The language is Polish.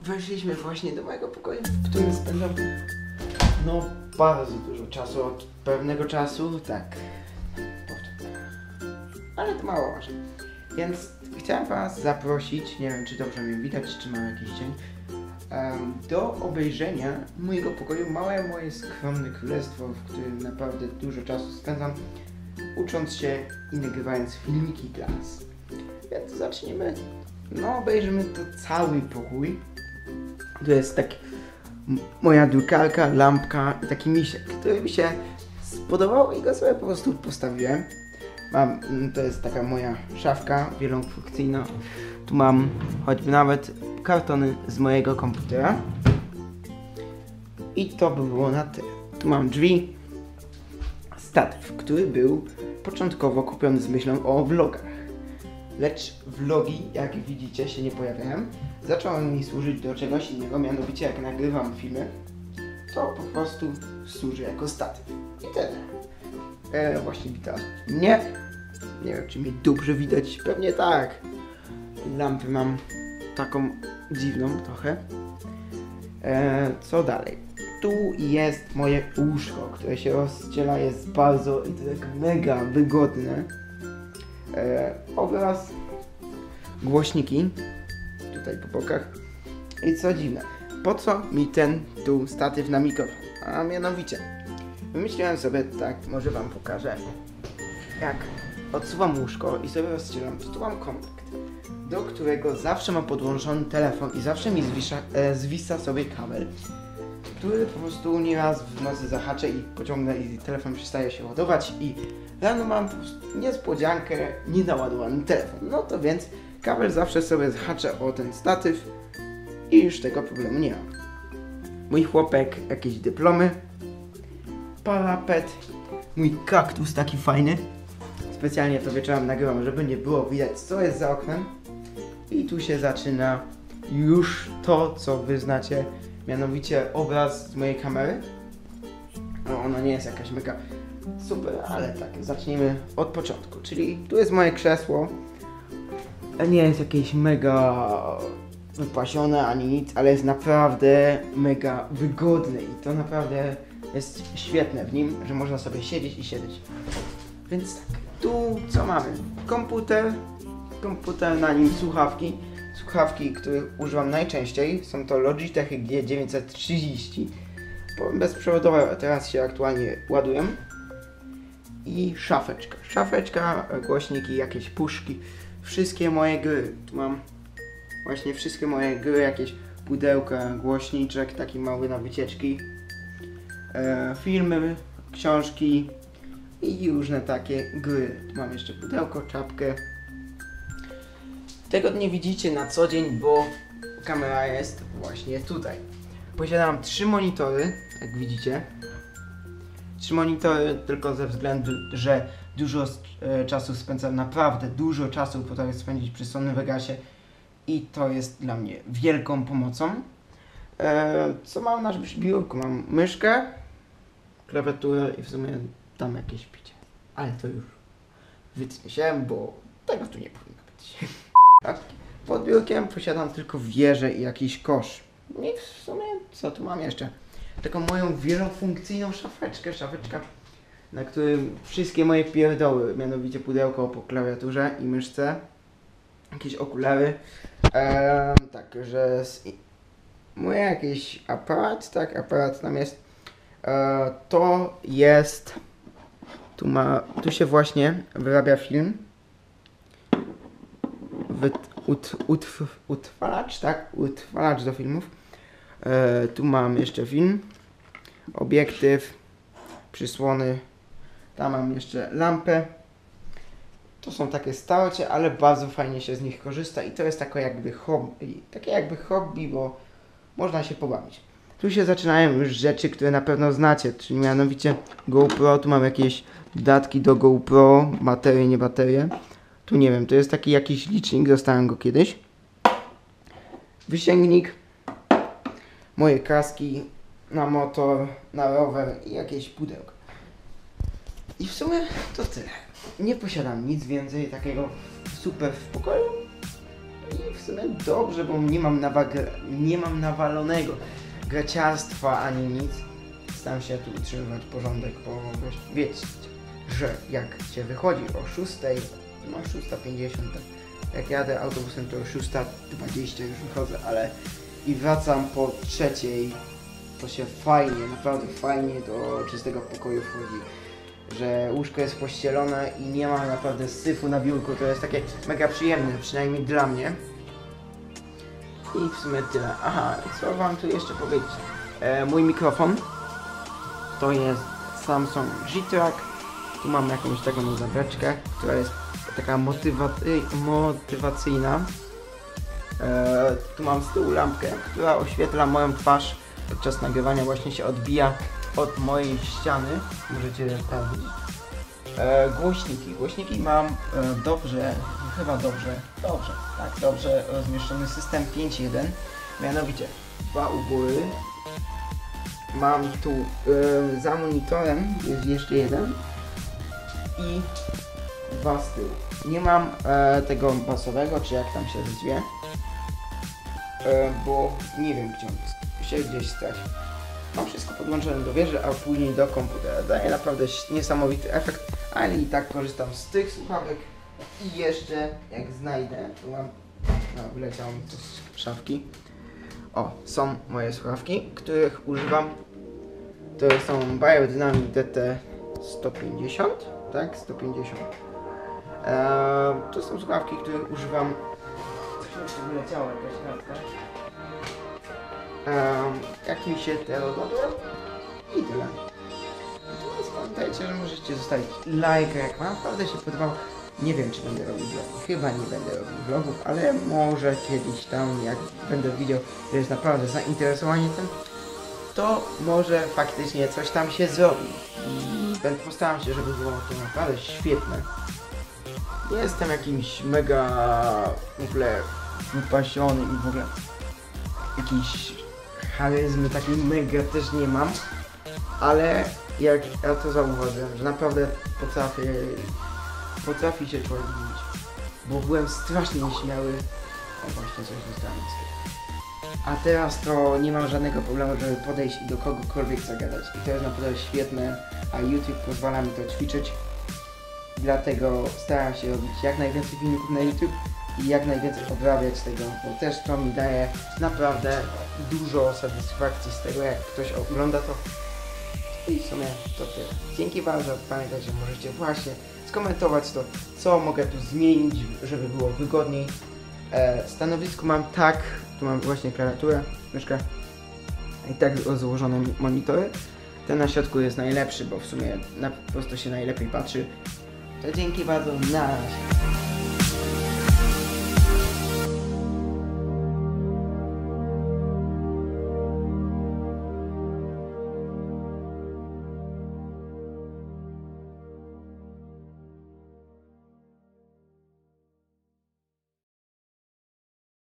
weszliśmy właśnie do mojego pokoju, w którym spędzam no bardzo dużo czasu, od pewnego czasu, tak, ale to mało ważne. Więc chciałem was zaprosić, nie wiem czy dobrze mnie widać, czy mam jakiś cień, do obejrzenia mojego pokoju Małe moje skromne królestwo, w którym naprawdę dużo czasu spędzam, ucząc się i nagrywając filmiki dla nas. Więc zacznijmy. No, obejrzymy to cały pokój. Tu jest tak moja drukarka, lampka i taki misiek, który mi się spodobał i go sobie po prostu postawiłem. To jest taka moja szafka wielofunkcyjna. Tu mam choćby nawet kartony z mojego komputera. I to by było na tyle. Tu mam drzwi, statyw, który był początkowo kupiony z myślą o vlogach. Lecz vlogi, jak widzicie, się nie pojawiają. Zaczęły mi służyć do czegoś innego, mianowicie jak nagrywam filmy, to po prostu służy jako statyw. I tyle. Właśnie widać. Nie wiem, czy mnie dobrze widać. Pewnie tak. Lampy mam taką dziwną trochę. Co dalej? Tu jest moje łóżko, które się rozdziela, jest bardzo i to tak mega wygodne. Obraz, głośniki tutaj po bokach. I co dziwne, po co mi ten tu statyw na mikrofon? A mianowicie, wymyśliłem sobie tak, może wam pokażę, jak odsuwam łóżko i sobie rozcieram, to tu mam komplekt, do którego zawsze mam podłączony telefon i zawsze mi zwisa sobie kabel, który po prostu nieraz w nocy zahaczę i pociągnę i telefon przestaje się ładować i rano mam po prostu niespodziankę, nienaładowany telefon. No to więc kabel zawsze sobie zahaczę o ten statyw i już tego problemu nie mam. Mój chłopek, jakieś dyplomy, parapet, mój kaktus taki fajny. Specjalnie to wieczorem nagrywam, żeby nie było widać co jest za oknem. I tu się zaczyna już to, co wy znacie, mianowicie obraz z mojej kamery. No, ona nie jest jakaś mega super, ale tak, zacznijmy od początku. Czyli tu jest moje krzesło. Nie jest jakieś mega wypasione ani nic, ale jest naprawdę mega wygodne i to naprawdę jest świetne w nim, że można sobie siedzieć i siedzieć. Więc tak, tu co mamy? Komputer, na nim słuchawki, których używam najczęściej, są to Logitech G930, bezprzewodowe teraz się aktualnie ładują. I szafeczka, głośniki, jakieś puszki, wszystkie moje gry, tu mam właśnie wszystkie moje gry, jakieś pudełka, głośniczek, taki mały na wycieczki, filmy, książki i różne takie gry. Tu mam jeszcze pudełko, czapkę. Tego nie widzicie na co dzień, bo kamera jest właśnie tutaj. Posiadam 3 monitory, jak widzicie. 3 monitory tylko ze względu, że dużo czasu spędzam, naprawdę dużo czasu potrafię spędzić przy Sony Vegasie i to jest dla mnie wielką pomocą. Co mam na biurku? Mam myszkę, klawiaturę i w sumie tam jakieś picie. Ale to już wytnie się, bo tego tu nie powinno być. Tak. Pod biurkiem posiadam tylko wieżę i jakiś kosz. I w sumie co tu mam jeszcze? Taką moją wielofunkcyjną szafeczka, na którym wszystkie moje pierdoły, mianowicie pudełko po klawiaturze i myszce, jakieś okulary, także mój jakiś aparat, tak, aparat tam jest, to jest, tu się właśnie wyrabia film, utrwalacz, tak, utrwalacz do filmów. Tu mam jeszcze film, obiektyw, przysłony, tam mam jeszcze lampę. To są takie starcie, ale bardzo fajnie się z nich korzysta i to jest takie jakby hobby, bo można się pobawić. Tu się zaczynają już rzeczy, które na pewno znacie, czyli mianowicie GoPro, tu mam jakieś dodatki do GoPro, baterie, nie baterie. Tu nie wiem, to jest taki jakiś licznik, dostałem go kiedyś. Wysięgnik, moje kaski na motor, na rower i jakieś pudełko. I w sumie to tyle. Nie posiadam nic więcej takiego super w pokoju. I w sumie dobrze, bo nie mam nawalonego graciarstwa ani nic. Staram się tu utrzymywać porządek, bo wiecie, że jak się wychodzi o 6, no 6:50, tak. Jak jadę autobusem to o 6:20 już wychodzę, ale i wracam po 3:00, to się fajnie, naprawdę fajnie do czystego pokoju wchodzi. Że łóżko jest pościelone i nie ma naprawdę syfu na biurku, to jest takie mega przyjemne, przynajmniej dla mnie. I w sumie tyle. Aha, co wam tu jeszcze powiedzieć? Mój mikrofon to jest Samsung G-Track. Tu mam jakąś taką zabeczkę, która jest taka motywacyjna. Tu mam z tyłu lampkę, która oświetla moją twarz podczas nagrywania, właśnie się odbija od mojej ściany. Możecie sprawdzić. Głośniki mam chyba dobrze rozmieszczony system 5.1, mianowicie 2 u góry. Mam tu za monitorem jest jeszcze jeden i 2 z tyłu. Nie mam tego basowego, czy jak tam się zwie, bo nie wiem gdzie on jest, się gdzieś stracił. Mam wszystko podłączone do wieży, a później do komputera. Daje naprawdę niesamowity efekt, ale i tak korzystam z tych słuchawek i jeszcze jak znajdę, tu mam, no wyleciało mi to z szafki. O, są moje słuchawki, których używam. To są Biodynamic DT150, tak? 150. To są słuchawki, których używam. Wyleciała jakaś kartka. Jak mi się te rozładują i tyle. Natomiast pamiętajcie, że możecie zostawić lajka, jak wam naprawdę się podobało. Nie wiem, czy będę robił vlogów. Chyba nie będę robił vlogów, ale może kiedyś tam, jak będę widział, że jest naprawdę zainteresowanie tym, to może faktycznie coś tam się zrobi. I postaram się, żeby było to naprawdę świetne. Nie jestem jakimś mega w ogóle wypasiony i w ogóle jakiś charyzmy takiej mega też nie mam, ale jak ja to zauważyłem, że naprawdę potrafi się człowiek zmienić, bo byłem strasznie nieśmiały. O, właśnie coś dostałem. A teraz to nie mam żadnego problemu, żeby podejść i do kogokolwiek zagadać. I to jest naprawdę świetne, a YouTube pozwala mi to ćwiczyć. Dlatego staram się robić jak najwięcej filmików na YouTube i jak najwięcej obrabiać tego, bo też to mi daje naprawdę dużo satysfakcji z tego, jak ktoś ogląda to. I w sumie to tyle. Dzięki bardzo, pamiętajcie, że możecie właśnie skomentować to, co mogę tu zmienić, żeby było wygodniej. Stanowisku mam tak, tu mam właśnie klawiaturę, myszkę i tak rozłożone monitory. Ten na środku jest najlepszy, bo w sumie po prostu się najlepiej patrzy. To dzięki bardzo, na razie.